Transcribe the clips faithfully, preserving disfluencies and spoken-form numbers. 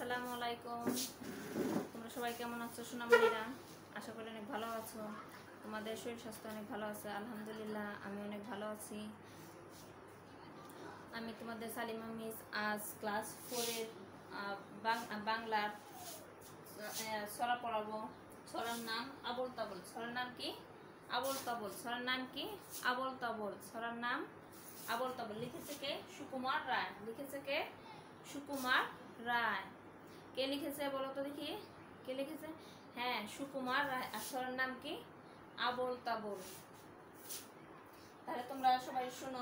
আসসালামু আলাইকুম। তোমরা সবাই কেমন আছো সোনামণিরা? আশা করি অনেক ভালো আছো। তোমাদের শরীর স্বাস্থ্য অনেক ভালো আছে। আলহামদুলিল্লাহ আমি অনেক ভালো আছি। আমি তোমাদের সালিমা মিস আজ ক্লাস ফোরের বাংলার ছড়া পড়াবো। ছড়ার নাম আবল তাবল। ছড়ার নাম কি? আবল তাবল। ছড়ার নাম কি? আবল তাবল। ছড়ার নাম আবল তাবল। লিখেছে কে? সুকুমার রায়। লিখেছে কে? সুকুমার রায়। কে লিখেছে বলো তো দেখি, কে লিখেছে? হ্যাঁ, সুকুমার রায়। আর ছড়ার নাম কি? আবল তাবল। তাহলে তোমরা সবাই শোনো।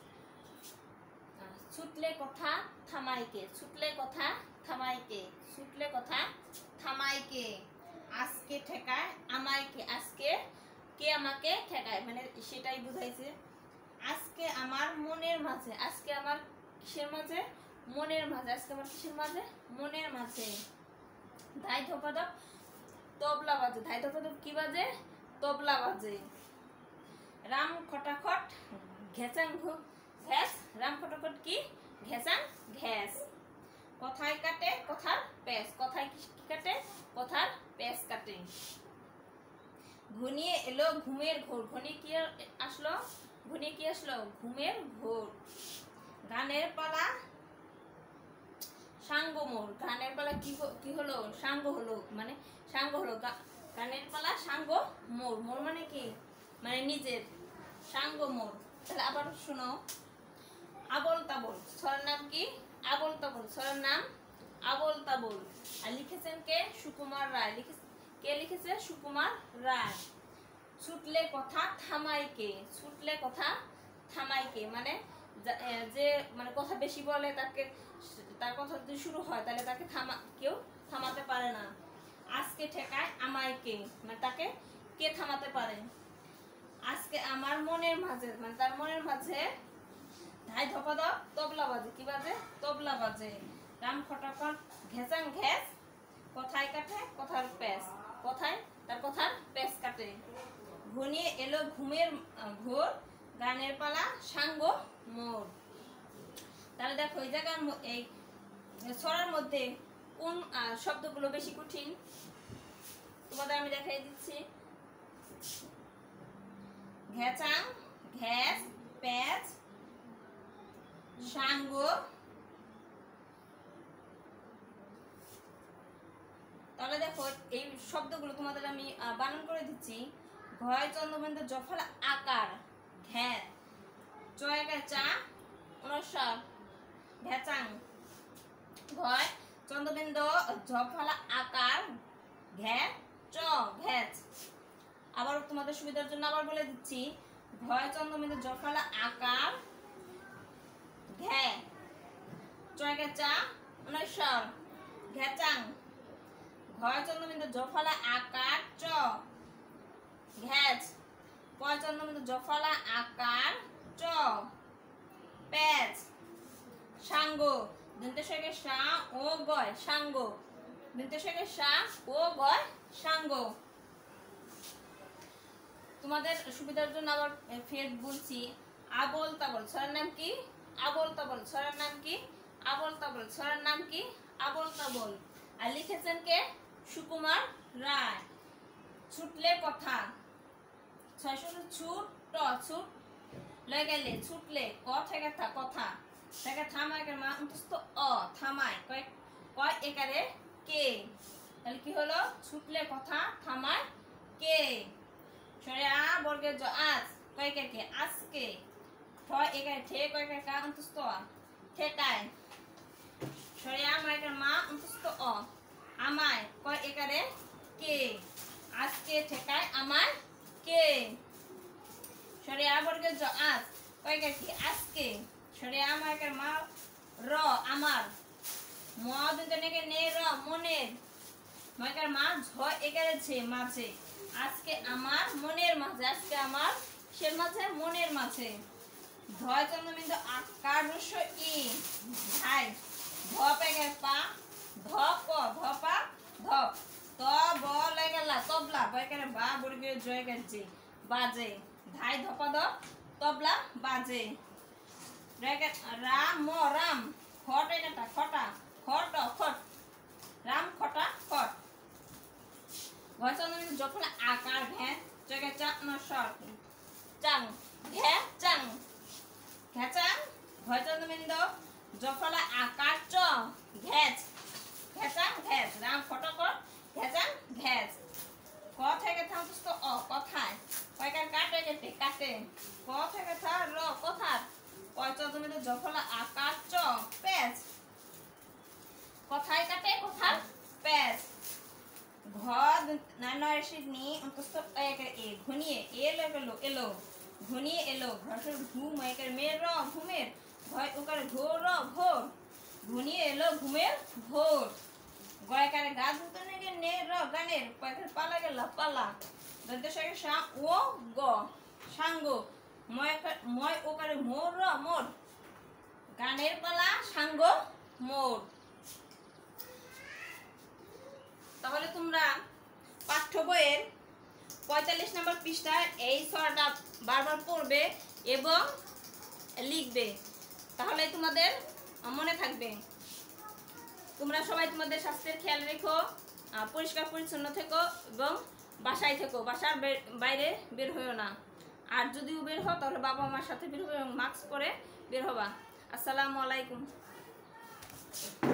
ছুটলে কথা থামাইকে, ছুটলে কথা থামাইকে, ছুটলে কথা থামাইকে, আজকে ঠেকায় আমায়কে। আজকে কে আমাকে ঠেকায়, মানে সেটাই বুঝাইছে। আজকে আমার মনের মাঝে, আজকে আমার কিসের মাঝে? মনের মাঝে। আজকে আমার কিসের মাঝে? মনের মাঝে। ধাই ধপাধপ তবলা বাজে। ধাই ধপাধপ কি বাজে? তবলা বাজে। রাম খটাখট ঘেচাং ঘ্যাস। রাম খটাখট কি? ঘেচাং ঘ্যাস। কথায় কাটে কথার প্যাস। কথায় কি কাটে? কথার প্যাস কাটে। ঘনিয়ে এলো ঘুমের ঘোর। ঘনিয়ে কি আসলো? ঘনিয়ে কি আসলো? ঘুমের ঘোর। গানের পালা সাঙ্গ মোর। গানের পালা কি কি হলো? সাঙ্গ হলো, মানে সাঙ্গ হলো। গানের পালা সাঙ্গ মোর। মোর মানে কি? মানে নিজের। সাঙ্গ মোর। তাহলে আবার শোনো। আবল তাবল। ছড়ার নাম কি? আবল তাবল। ছড়ার নাম আবল তাবল। আর লিখেছেন কে? সুকুমার রায়। লিখে কে লিখেছে? সুকুমার রায়। ছুটলে কথা থামাইকে। ছুটলে কথা থামাইকে মানে যে মানে কথা বেশি বলে তাকে, তার কথা যদি শুরু হয় তাহলে তাকে থামা কেউ থামাতে পারে না। আজকে ঠেকায় আমায়কে, মানে তাকে কে থামাতে পারে? আজকে আমার মনের মাঝে, মানে তার মনের মাঝে ধাই ধপাধপ তবলা বাজে। কি বাজে? তবলা বাজে। রাম খটাখট ঘেচাং ঘ্যাস। কথায় কাটে কথার প্যাস। কথায় তার কথার প্যাস কাটে। ঘনিয়ে এলো ঘুমের ঘোর। গানের পালা সাঙ্গ মোর। তাহলে দেখো এই জায়গার এই ছড়ার মধ্যে কোন শব্দগুলো বেশি কঠিন তোমাদের আমি দেখাই দিচ্ছি। ঘেচাং ঘ্যাস প্যাচ সাঙ্গ। তাহলে দেখো এই শব্দগুলো তোমাদের আমি বানান করে দিচ্ছি। ঘয় চন্দ্রবিন্দু জফলা আকার ঘ্যা চয়কার চা অনুসার ঘ্যাচাং। ঘয় চন্দ্রবিন্দু জফলা আকার ঘ্যা চ ঘ্যাচ। আবার তোমাদের সুবিধার জন্য আবার বলে দিচ্ছি। ঘয় চন্দ্রবিন্দু জফলা আকার ঘ্যা চয়কার চা অনুসার ঘ্যাচাং। ঘয় চন্দ্রবিন্দু জফলা আকার চ ঘ্যাচ। পয় চন্দ্রবিন্দু জফলা আকার চ প্যাচ সাঙ্গ। দন্তেশ্বরে সা ও গয় সাঙ্গ। দন্তেশ্বরে সা ও গয় সাঙ্গ। তোমাদের সুবিধার জন্য আবার ফের বলছি। আবল তাবল। ছড়ার নাম কি? আবল তাবল। ছড়ার নাম কি? আবল তাবল। ছড়ার নাম কি? আবল তাবল। আর লিখেছেন কে? সুকুমার রায়। ছুটলে কথা ছয়শ ছুট ট ছুট লেগেলে ছুটলে ক থেকে থা কথা থেকে থামায় মা অন্তস্থ অ থামায় কয় কয় একারে কে। তাহলে কি হলো? ছুটলে কথা থামায় কে। সরে আ বর্গের জ আজ কয় কে কে আজকে। ঠ একারে ঠে কয় কে কা অন্তস্থ অ ঠেকায়। সরে আ মায়কার মা অন্তস্থ অ আমায় কয় একারে কে। আজকে ঠেকায় আমায় কে। সরে আ বর্গের জ আজ কয় কে কি আজকে। সরে আ মায়কার মা র আমার ম দুটো নেকে নে র মনের মায়কার মা ঝ একারে ছে মাঝে। আজকে আমার মনের মাঝে। আজকে আমার কিসের মাঝে? মনের মাঝে। ধয় চন্দ্রবিন্দু আকার রস্য ই ধাই ধ পেগে পা ধ ক ধপা ধপ ত ব লেগেলা তবলা বয়কারে বা বর্গের জয় গেছে বাজে। ধাই ধপাধপ তবলা বাজে। রাম ম রাম খট একটা খটা খট খট শিবনি অন্তস্থ একের এ ঘনিয়ে এলো এলো এলো ঘনিয়ে এলো ঘরসর ঘুম একের মেয়ের র ঘুমের ভয় ওকার ঘোর র ভোর ঘনিয়ে এলো ঘুমের ভোর গয়কারে গা ধুতে নেগে নে র গানের পয়কার পালা গেল পালা দন্তেশ্বরে সা ও গ সাঙ্গ ময় ময় ওকারে মোর র মোর গানের পালা সাঙ্গ মোর। তাহলে তোমরা পাঠ্য বইয়ের পঁয়তাল্লিশ নম্বর পৃষ্ঠায় এই ছড়াটা বারবার পড়বে এবং লিখবে, তাহলে তোমাদের মনে থাকবে। তোমরা সবাই তোমাদের স্বাস্থ্যের খেয়াল রেখো, পরিষ্কার পরিচ্ছন্ন থেকো এবং বাসায় থেকো, বাসার বাইরে বের হইও না। আর যদিও বের হও তাহলে বাবা মার সাথে বের হবে এবং মাস্ক পরে বের হবা। আসসালামু আলাইকুম।